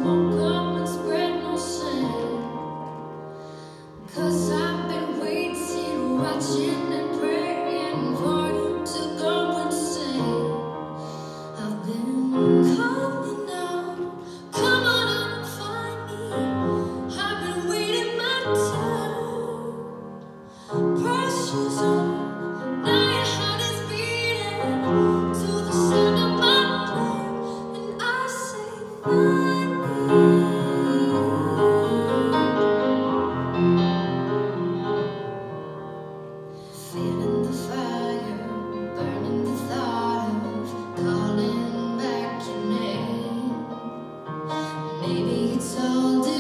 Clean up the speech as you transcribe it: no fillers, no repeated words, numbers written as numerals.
woke up and spread no shame. 'Cause I've been waiting, watching and praying for you to go insane. I've been calling out, come on out and find me. I've been waiting my turn. Pressure's on, now your heart is beating to the sound of my name, and I say find me. Feeling the fire, burning the thought of calling back your name. Maybe it's all